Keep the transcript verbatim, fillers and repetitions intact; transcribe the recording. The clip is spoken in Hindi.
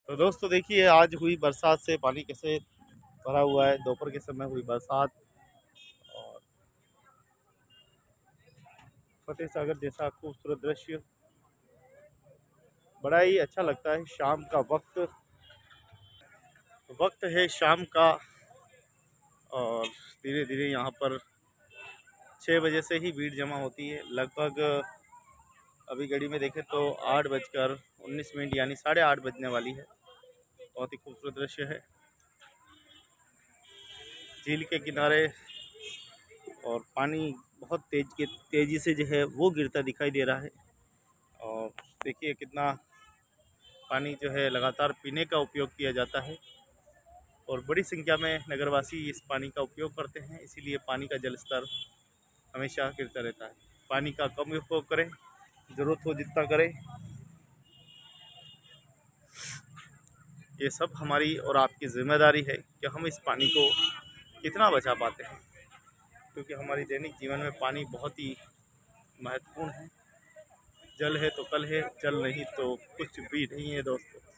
तो दोस्तों देखिए, आज हुई बरसात से पानी कैसे भरा हुआ है। दोपहर के समय हुई बरसात और फतेह सागर जैसा खूबसूरत दृश्य बड़ा ही अच्छा लगता है। शाम का वक्त वक्त है शाम का और धीरे धीरे यहाँ पर छः बजे से ही भीड़ जमा होती है। लगभग अभी घड़ी में देखें तो आठ बजकर उन्नीस मिनट यानी साढ़े आठ बजने वाली है। बहुत ही खूबसूरत दृश्य है। झील के किनारे और पानी बहुत तेज के तेज़ी से जो है वो गिरता दिखाई दे रहा है। और देखिए कितना पानी जो है लगातार पीने का उपयोग किया जाता है और बड़ी संख्या में नगरवासी इस पानी का उपयोग करते हैं। इसीलिए पानी का जल स्तर हमेशा गिरता रहता है। पानी का कम उपयोग करें, ज़रूरत हो जितना करें। ये सब हमारी और आपकी जिम्मेदारी है कि हम इस पानी को कितना बचा पाते हैं, क्योंकि हमारी दैनिक जीवन में पानी बहुत ही महत्वपूर्ण है। जल है तो कल है, जल नहीं तो कुछ भी नहीं है दोस्तों।